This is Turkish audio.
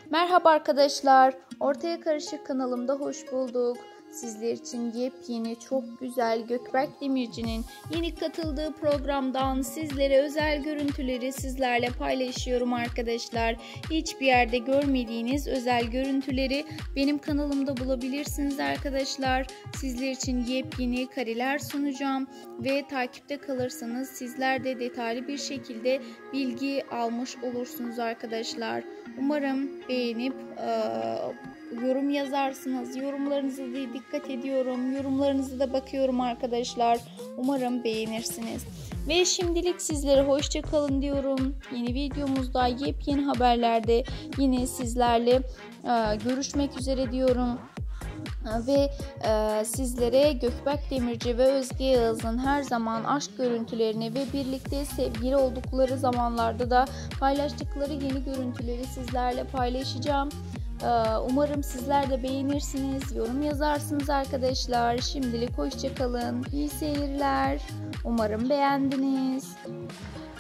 Merhaba arkadaşlar, Ortaya Karışık kanalımda hoş bulduk. Sizler için yepyeni, çok güzel Gökberk Demirci'nin yeni katıldığı programdan sizlere özel görüntüleri sizlerle paylaşıyorum arkadaşlar. Hiçbir yerde görmediğiniz özel görüntüleri benim kanalımda bulabilirsiniz arkadaşlar. Sizler için yepyeni kareler sunacağım ve takipte kalırsanız sizler de detaylı bir şekilde bilgi almış olursunuz arkadaşlar. Umarım beğenip yorum yazarsınız. Yorumlarınızı da dikkat ediyorum. Yorumlarınızı da bakıyorum arkadaşlar. Umarım beğenirsiniz. Ve şimdilik sizlere hoşça kalın diyorum. Yeni videomuzda yepyeni haberlerde yine sizlerle görüşmek üzere diyorum. Ve sizlere Gökberk Demirci ve Özge Yağız'ın her zaman aşk görüntülerini ve birlikte sevgili oldukları zamanlarda da paylaştıkları yeni görüntüleri sizlerle paylaşacağım. Umarım sizler de beğenirsiniz, yorum yazarsınız arkadaşlar. Şimdilik hoşça kalın, iyi seyirler. Umarım beğendiniz.